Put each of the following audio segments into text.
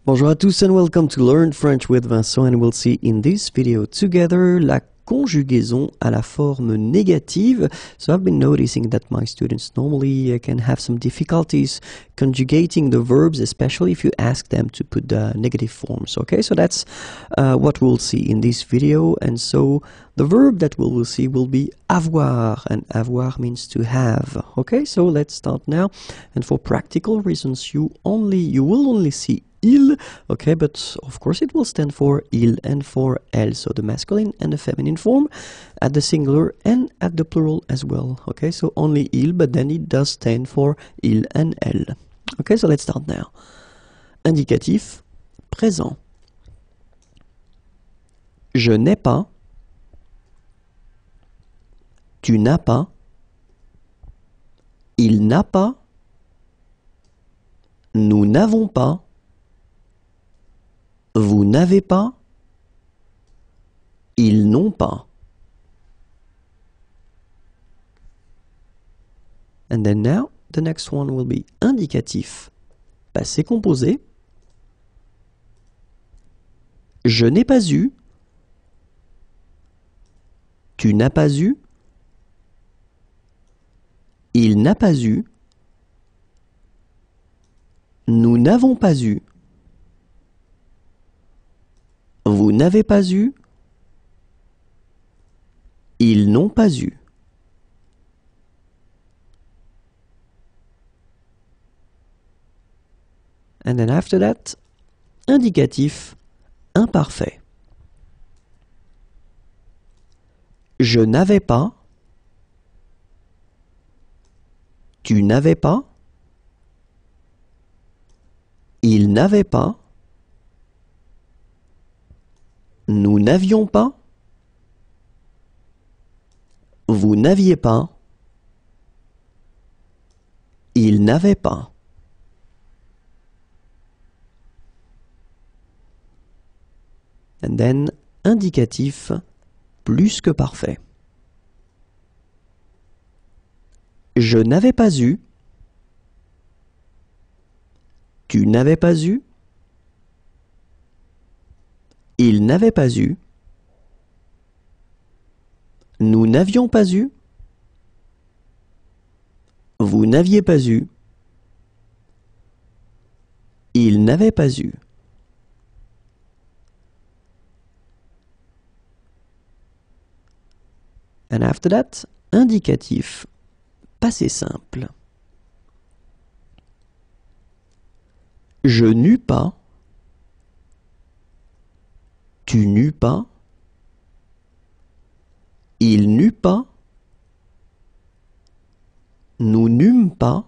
Bonjour à tous and welcome to Learn French with Vincent, and we'll see in this video together la conjugaison à la forme négative. So I've been noticing that my students normally can have some difficulties conjugating the verbs, especially if you ask them to put the negative forms. Okay, so that's what we'll see in this video. And so the verb that we will see will be avoir, and avoir means to have. Okay, so let's start now. And for practical reasons, you will only see il, okay, but of course it will stand for il and for elle, so the masculine and the feminine form at the singular and at the plural as well, okay, so only il, but then it does stand for il and elle. Okay, so let's start now. Indicatif, présent. Je n'ai pas, tu n'as pas, il n'a pas, nous n'avons pas, vous n'avez pas, ils n'ont pas. And then now, the next one will be indicatif, passé composé. Je n'ai pas eu, tu n'as pas eu, il n'a pas eu, nous n'avons pas eu, vous n'avez pas eu, ils n'ont pas eu. And then after that, indicatif imparfait. Je n'avais pas, tu n'avais pas, il n'avait pas, nous n'avions pas, vous n'aviez pas, il n'avait pas. And then, indicatif plus que parfait. Je n'avais pas eu, tu n'avais pas eu, il n'avait pas eu, nous n'avions pas eu, vous n'aviez pas eu, il n'avait pas eu. And after that, indicatif, passé simple. Je n'eus pas, tu n'eus pas, il n'eut pas, nous n'eûmes pas,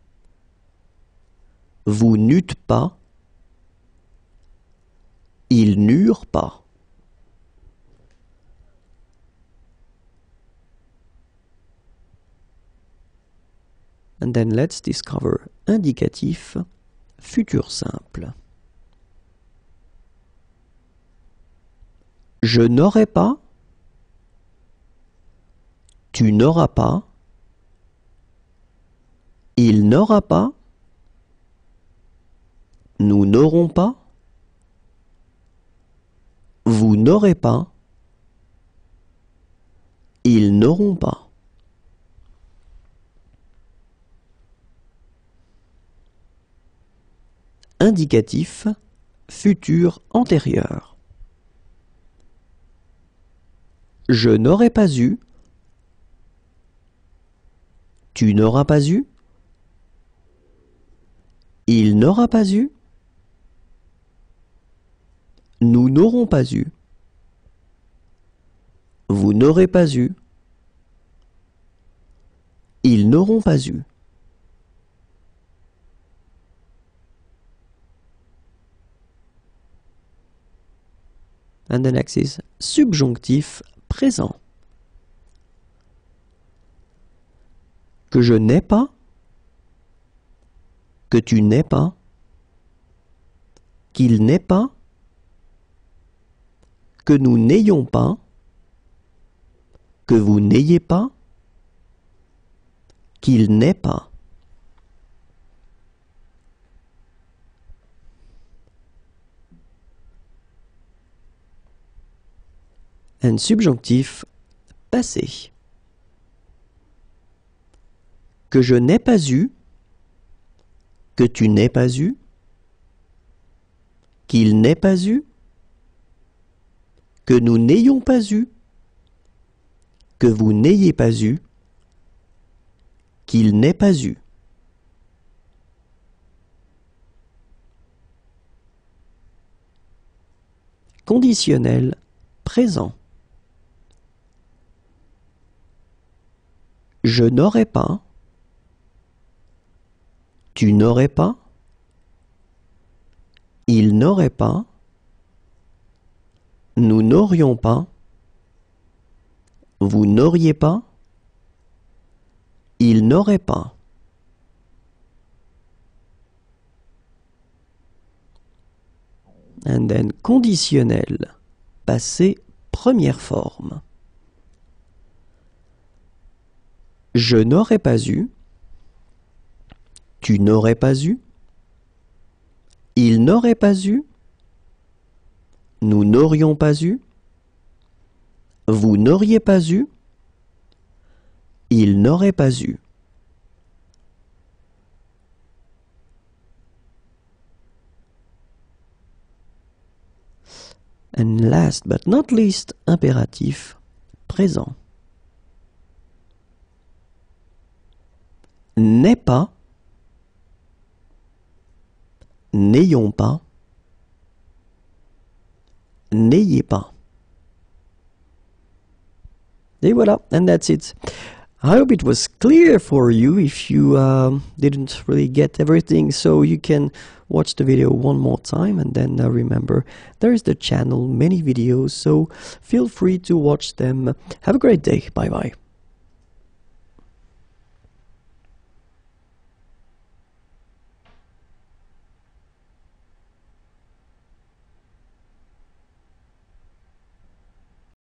vous n'eûtes pas, ils n'eurent pas. And then let's discover indicatif futur simple. Je n'aurai pas, tu n'auras pas, il n'aura pas, nous n'aurons pas, vous n'aurez pas, ils n'auront pas. Indicatif futur antérieur. Je n'aurais pas eu, tu n'auras pas eu, il n'aura pas eu, nous n'aurons pas eu, vous n'aurez pas eu, ils n'auront pas eu. And the next is subjonctif présent. Que je n'ai pas, que tu n'aies pas, qu'il n'ait pas, que nous n'ayons pas, que vous n'ayez pas, qu'il n'ait pas. and subjonctif passé. Que je n'ai pas eu, que tu n'aies pas eu, qu'il n'ait pas eu, que nous n'ayons pas eu, que vous n'ayez pas eu, qu'il n'ait pas eu. Conditionnel présent. Je n'aurais pas, tu n'aurais pas, il n'aurait pas, nous n'aurions pas, vous n'auriez pas, il n'aurait pas. And then conditionnel, passé première forme. Je n'aurais pas eu, tu n'aurais pas eu, il n'aurait pas eu, nous n'aurions pas eu, vous n'auriez pas eu, il n'aurait pas eu. And last but not least, impératif présent. N'est pas, n'ayons pas, n'ayez pas. Et voilà, and that's it. I hope it was clear for you if you didn't really get everything, so you can watch the video one more time and then remember there is the channel, many videos, so feel free to watch them. Have a great day. Bye bye.